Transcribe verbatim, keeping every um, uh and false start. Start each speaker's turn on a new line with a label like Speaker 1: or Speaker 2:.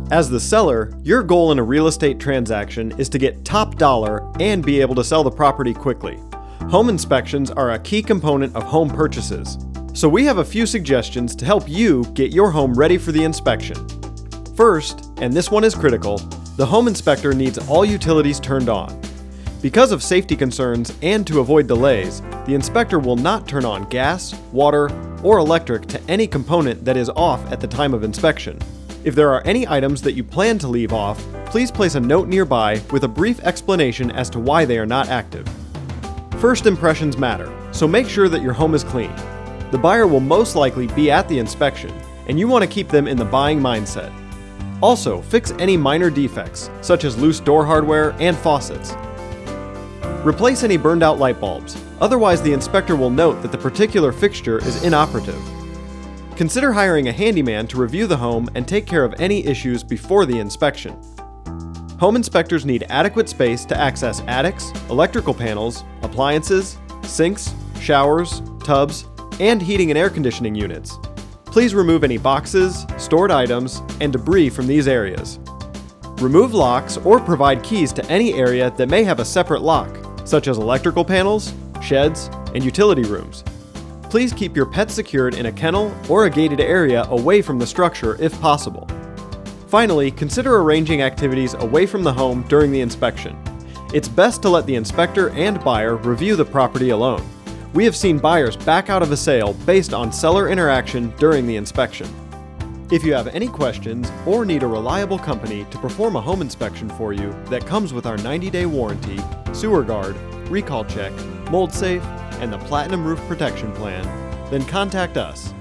Speaker 1: As the seller, your goal in a real estate transaction is to get top dollar and be able to sell the property quickly. Home inspections are a key component of home purchases, so we have a few suggestions to help you get your home ready for the inspection. First, and this one is critical, the home inspector needs all utilities turned on. Because of safety concerns and to avoid delays, the inspector will not turn on gas, water, or electric to any component that is off at the time of inspection. If there are any items that you plan to leave off, please place a note nearby with a brief explanation as to why they are not active. First impressions matter, so make sure that your home is clean. The buyer will most likely be at the inspection, and you want to keep them in the buying mindset. Also, fix any minor defects, such as loose door hardware and faucets. Replace any burned out light bulbs, otherwise the inspector will note that the particular fixture is inoperative. Consider hiring a handyman to review the home and take care of any issues before the inspection. Home inspectors need adequate space to access attics, electrical panels, appliances, sinks, showers, tubs, and heating and air conditioning units. Please remove any boxes, stored items, and debris from these areas. Remove locks or provide keys to any area that may have a separate lock, such as electrical panels, sheds, and utility rooms. Please keep your pet secured in a kennel or a gated area away from the structure if possible. Finally, consider arranging activities away from the home during the inspection. It's best to let the inspector and buyer review the property alone. We have seen buyers back out of a sale based on seller interaction during the inspection. If you have any questions or need a reliable company to perform a home inspection for you that comes with our ninety day warranty, sewer guard, recall check, mold safe, and the Platinum Roof Protection Plan, then contact us.